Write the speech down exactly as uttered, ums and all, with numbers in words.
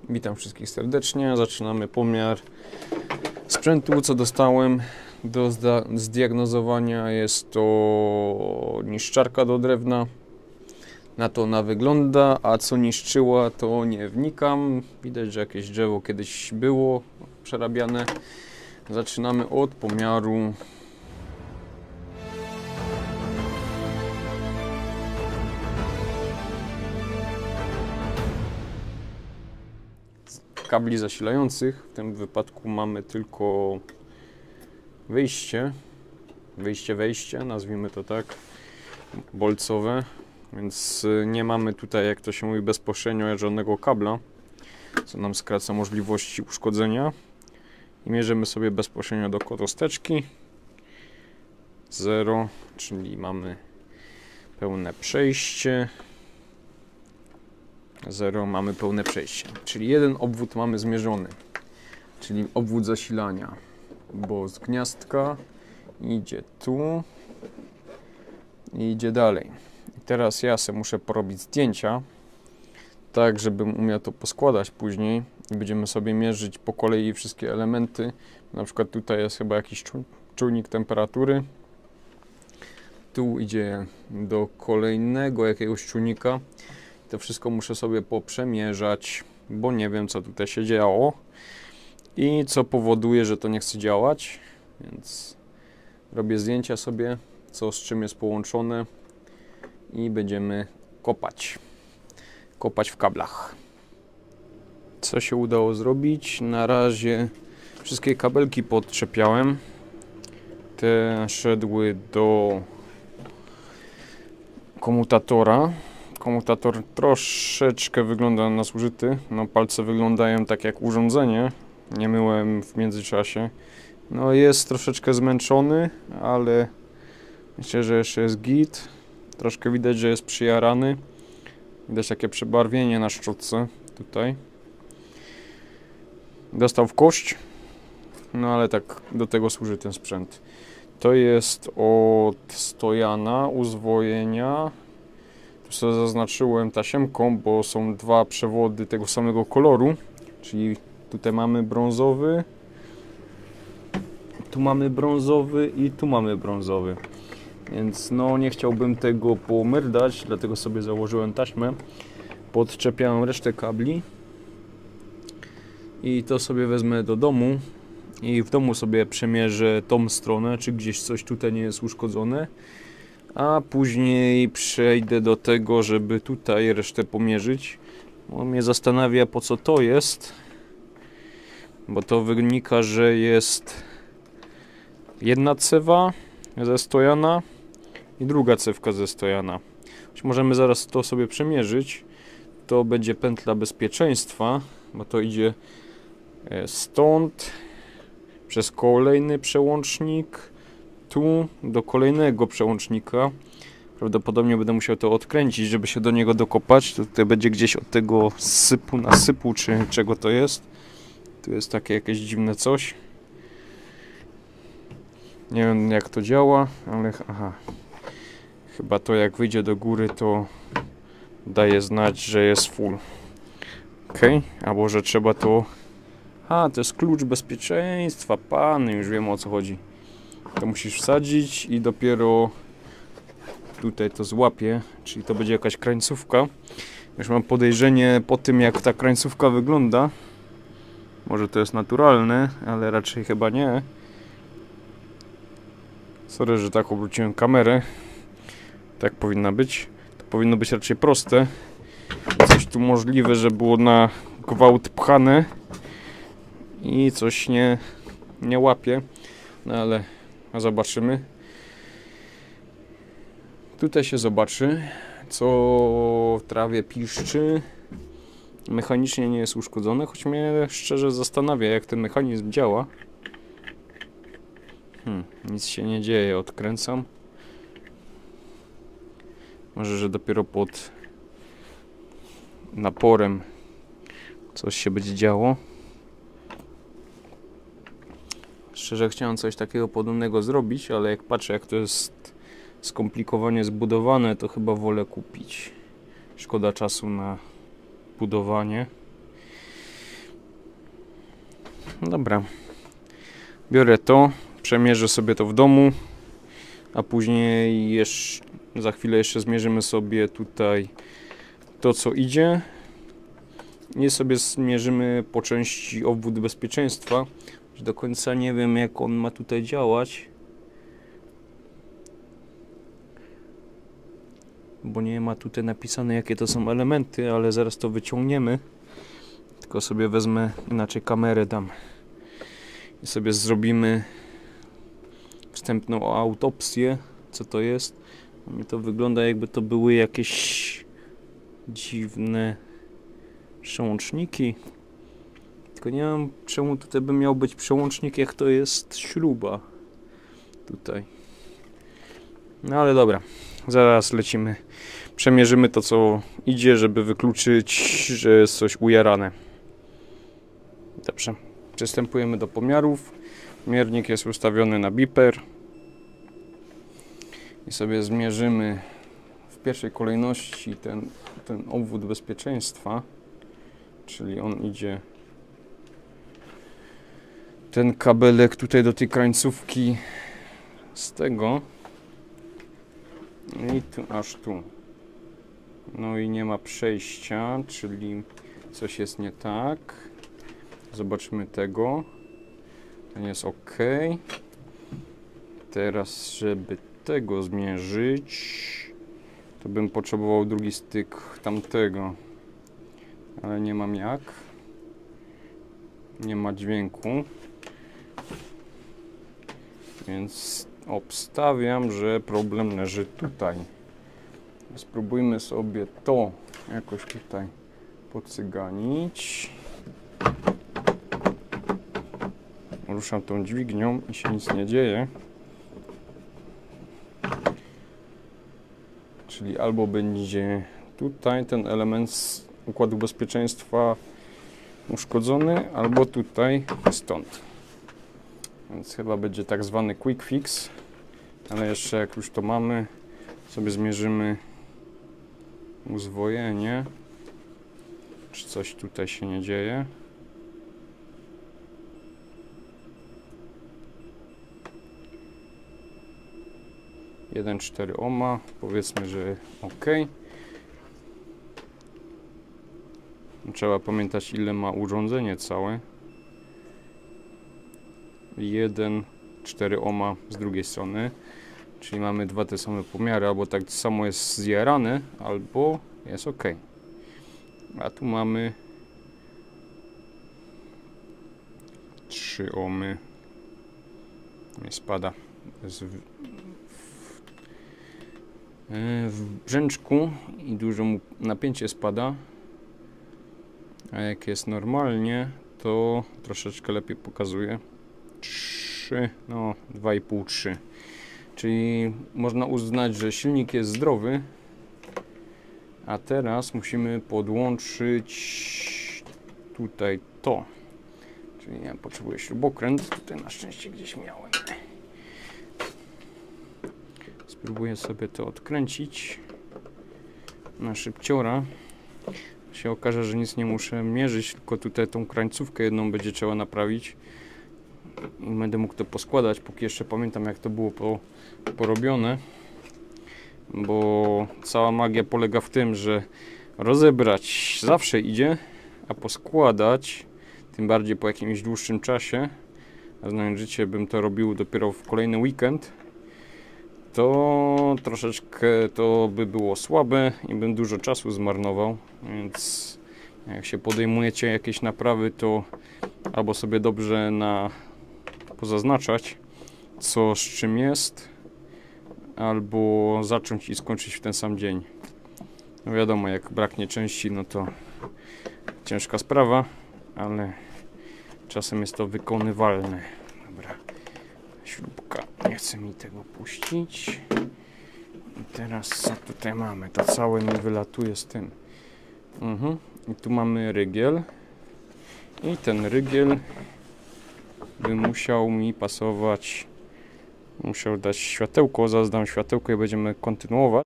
Witam wszystkich serdecznie. Zaczynamy pomiar sprzętu, co dostałem do zdiagnozowania. Jest to niszczarka do drewna. Na to ona wygląda, a co niszczyła, to nie wnikam. Widać, że jakieś drzewo kiedyś było przerabiane. Zaczynamy od pomiaru. Kabli zasilających. W tym wypadku mamy tylko wyjście, wyjście, wejście, nazwijmy to tak, bolcowe, więc nie mamy tutaj, jak to się mówi, bezpośrednio żadnego kabla, co nam skraca możliwości uszkodzenia. I mierzymy sobie bezpośrednio do kotosteczki. zero, czyli mamy pełne przejście. zero, mamy pełne przejście, czyli jeden obwód mamy zmierzony, czyli obwód zasilania, bo z gniazdka idzie tu i idzie dalej. I teraz ja sobie muszę porobić zdjęcia, tak żebym umiał to poskładać później i będziemy sobie mierzyć po kolei wszystkie elementy. Na przykład tutaj jest chyba jakiś czujnik temperatury, tu idzie do kolejnego jakiegoś czujnika. To wszystko muszę sobie poprzemierzać, bo nie wiem, co tutaj się działo i co powoduje, że to nie chce działać, więc robię zdjęcia sobie, co z czym jest połączone i będziemy kopać, kopać w kablach. Co się udało zrobić? Na razie wszystkie kabelki podczepiałem, te szedły do komutatora. Komutator troszeczkę wygląda na zużyty, no palce wyglądają tak jak urządzenie, nie myłem w międzyczasie. No jest troszeczkę zmęczony, ale myślę, że jeszcze jest git. Troszkę widać, że jest przyjarany. Widać takie przebarwienie na szczotce tutaj. Dostał w kość, no ale tak do tego służy ten sprzęt. To jest od Stojana, uzwojenia. Tu sobie zaznaczyłem tasiemką, bo są dwa przewody tego samego koloru, czyli tutaj mamy brązowy, tu mamy brązowy i tu mamy brązowy, więc no nie chciałbym tego pomerdać, dlatego sobie założyłem taśmę, podczepiałem resztę kabli i to sobie wezmę do domu i w domu sobie przemierzę tą stronę, czy gdzieś coś tutaj nie jest uszkodzone. A później przejdę do tego, żeby tutaj resztę pomierzyć. Bo mnie zastanawia, po co to jest. Bo to wynika, że jest jedna cewa ze Stojana i druga cewka ze Stojana. Możemy zaraz to sobie przemierzyć. To będzie pętla bezpieczeństwa, bo to idzie stąd przez kolejny przełącznik tu do kolejnego przełącznika. Prawdopodobnie będę musiał to odkręcić, żeby się do niego dokopać. To tutaj będzie gdzieś od tego sypu, nasypu, czy czego to jest. Tu jest takie jakieś dziwne coś. Nie wiem, jak to działa, ale aha. Chyba to, jak wyjdzie do góry, to daje znać, że jest full. Ok, albo że trzeba to... A, to jest klucz bezpieczeństwa, pan, już wiem, o co chodzi. To musisz wsadzić i dopiero tutaj to złapie, czyli to będzie jakaś krańcówka. Już mam podejrzenie po tym, jak ta krańcówka wygląda. Może to jest naturalne, ale raczej chyba nie. Sorry, że tak obróciłem kamerę. Tak powinna być. To powinno być raczej proste. Coś tu możliwe, że było na gwałt pchane i coś nie, nie łapie. No ale zobaczymy. Tutaj się zobaczy, co w trawie piszczy. Mechanicznie nie jest uszkodzone, choć mnie szczerze zastanawia, jak ten mechanizm działa. Hmm, nic się nie dzieje, odkręcam. Może, że dopiero pod naporem coś się będzie działo. Szczerze chciałem coś takiego podobnego zrobić, ale jak patrzę, jak to jest skomplikowanie zbudowane, to chyba wolę kupić. Szkoda czasu na budowanie. dobra. Biorę to, przemierzę sobie to w domu, a później jeszcze, za chwilę jeszcze zmierzymy sobie tutaj to, co idzie. I sobie zmierzymy po części obwód bezpieczeństwa. Do końca nie wiem, jak on ma tutaj działać, bo nie ma tutaj napisane, jakie to są elementy, ale zaraz to wyciągniemy. Tylko sobie wezmę, inaczej kamerę dam i sobie zrobimy wstępną autopsję, co to jest. Mi to wygląda, jakby to były jakieś dziwne przełączniki. Tylko nie wiem, czemu tutaj by miał być przełącznik, jak to jest śruba tutaj. No ale dobra, zaraz lecimy. Przemierzymy to, co idzie, żeby wykluczyć, że jest coś ujarane. Dobrze, przystępujemy do pomiarów. Miernik jest ustawiony na biper. I sobie zmierzymy w pierwszej kolejności ten, ten obwód bezpieczeństwa. Czyli on idzie, ten kabelek tutaj do tej krańcówki z tego i tu aż tu. No i nie ma przejścia, czyli coś jest nie tak. Zobaczmy tego. Ten jest ok. Teraz, żeby tego zmierzyć, to bym potrzebował drugi styk tamtego. Ale nie mam jak. Nie ma dźwięku. Więc obstawiam, że problem leży tutaj. Spróbujmy sobie to jakoś tutaj podcyganić. Ruszam tą dźwignią i się nic nie dzieje. Czyli albo będzie tutaj ten element z układu bezpieczeństwa uszkodzony, albo tutaj stąd. Więc chyba będzie tak zwany quick fix. Ale jeszcze jak już to mamy, sobie zmierzymy uzwojenie. Czy coś tutaj się nie dzieje? jeden przecinek cztery ohma, powiedzmy, że ok. Trzeba pamiętać, ile ma urządzenie całe. jeden przecinek cztery ohma z drugiej strony, czyli mamy dwa te same pomiary, albo tak samo jest zjarane, albo jest ok. A tu mamy trzy ohmy. Nie spada. Jest w, w brzęczku i dużo mu napięcie spada. A jak jest normalnie, to troszeczkę lepiej pokazuje. trzy, no dwa i pół, trzy. Czyli można uznać, że silnik jest zdrowy. A teraz musimy podłączyć tutaj to. Czyli ja potrzebuję śrubokręt. Tutaj na szczęście gdzieś miałem. Spróbuję sobie to odkręcić na szybciora. Się okaże, że nic nie muszę mierzyć, tylko tutaj tą krańcówkę jedną będzie trzeba naprawić i będę mógł to poskładać, póki jeszcze pamiętam, jak to było po, porobione, bo cała magia polega w tym, że rozebrać zawsze idzie, a poskładać, tym bardziej po jakimś dłuższym czasie, a znając życie, bym to robił dopiero w kolejny weekend, to troszeczkę to by było słabe i bym dużo czasu zmarnował, więc jak się podejmujecie jakieś naprawy, to albo sobie dobrze na pozaznaczać, co z czym jest, albo zacząć i skończyć w ten sam dzień. No wiadomo, jak braknie części, no to ciężka sprawa, ale czasem jest to wykonywalne. Dobra, śrubka nie chce mi tego puścić. I teraz co tutaj mamy? To całe mi wylatuje z tym. Mhm. I tu mamy rygiel. I ten rygiel by musiał mi pasować. Musiał dać światełko. Zaraz dam światełko i będziemy kontynuować.